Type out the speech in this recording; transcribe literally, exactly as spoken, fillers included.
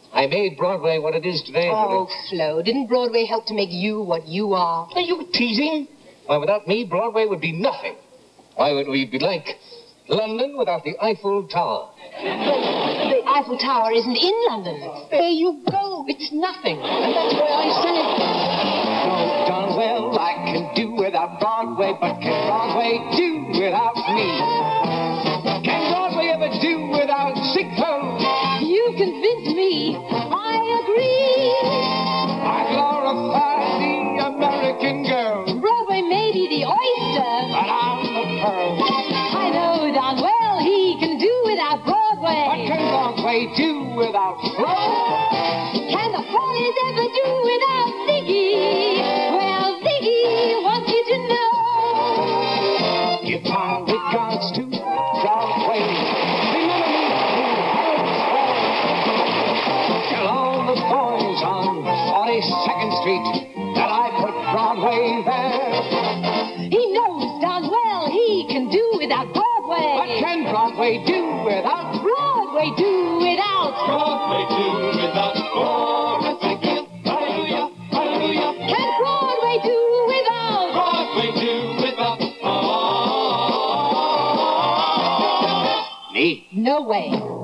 I made Broadway what it is today. Oh, Flo, didn't Broadway help to make you what you are? Are you teasing? Why, without me, Broadway would be nothing. Why would we be like London without the Eiffel Tower? The Eiffel Tower isn't in London. There you go. It's nothing. And that's why I say it. Oh, darn well, I can do without Broadway, but can Broadway do without me? Can Broadway ever do without sick folks? You convince me. I agree. I glorify the American girl. Broadway may be the oyster, But I'm the pearl. I know darn well he can do without Broadway. What can Broadway do without Flo? Can the boys ever do without Ziggy? Well, Ziggy wants you to know. Give my regards to Broadway. Remember me who tell all the boys on forty-second Street that I put Broadway there. He knows darn well he can do without Broadway. What can Broadway do without Broadway do without Broadway do without Broadway. Thank you. Hallelujah. Hallelujah. Can Broadway do without Broadway do without. me? No way.